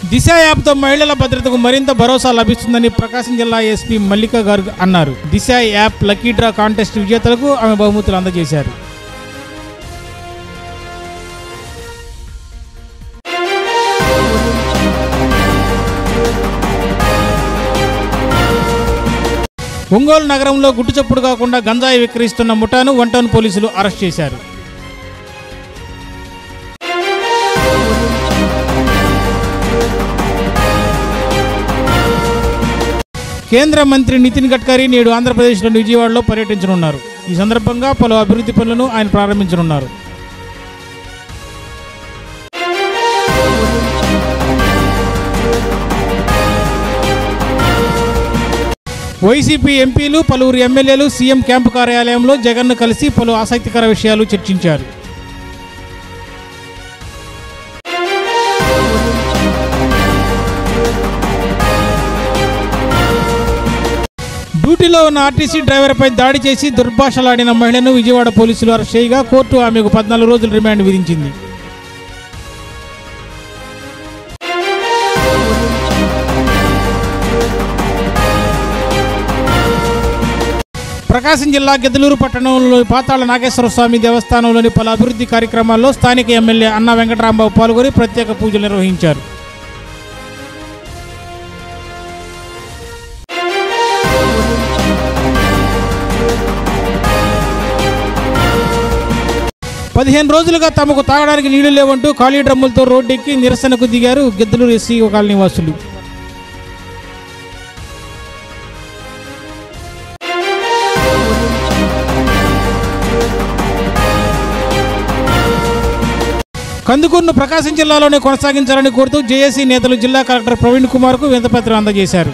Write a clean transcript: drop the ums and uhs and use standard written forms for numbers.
దిశ యాప్తో మహిళల భద్రతకు మరింత భరోసా లభిస్తుందని ప్రకాశం జిల్లా ఎస్పీ మల్లిక గారు అన్నారు. Disha app lucky draw contest విజేతలకు ఆమె బహుమతులు అందజేశారు. ఒంగోలు నగరంలో గుట్టుచప్పుడు కాకుండా గంజాయి విక్రయిస్తున్న ముఠాను 1 టౌన్ పోలీసులు అరెస్ట్ చేశారు. కేంద్ర మంత్రి నితిన్ గడ్కరీ నేడు ఆంధ్రప్రదేశ్లోని విజయవాడలో పర్యటించనున్నారు. ఈ సందర్భంగా పలు అభివృద్ధి పనులను ఆయన ప్రారంభించనున్నారు. వైసీపీ ఎంపీలు పలువురు ఎమ్మెల్యేలు సీఎం క్యాంపు కార్యాలయంలో జగన్ను కలిసి పలు ఆసక్తికర విషయాలు చర్చించారు. డ్యూటీలో ఉన్న ఆర్టీసీ డ్రైవర్పై దాడి చేసి దుర్భాషలాడిన మహిళను విజయవాడ పోలీసులు అరెస్ట్ చేయగా కోర్టు ఆమెకు 14 రోజుల రిమాండ్ విధించింది. ప్రకాశం జిల్లా గిద్దలూరు పట్టణంలోని పాతాళ నాగేశ్వర స్వామి దేవస్థానంలోని పలు అభివృద్ధి కార్యక్రమాల్లో స్థానిక ఎమ్మెల్యే అన్నా వెంకటరాంబాబు పాల్గొని ప్రత్యేక పూజలు నిర్వహించారు. పదిహేను రోజులుగా తమకు తాగడానికి నీళ్లు లేవంటూ ఖాళీ డ్రమ్ములతో రోడ్డెక్కి నిరసనకు దిగారు గిద్దలూరు ఎస్సీ కాలనీ వాసులు. కందుకూరును ప్రకాశం జిల్లాలోనే కొనసాగించాలని కోరుతూ జేఏసీ నేతలు జిల్లా కలెక్టర్ ప్రవీణ్ కుమార్కు వినతిపత్రం అందజేశారు.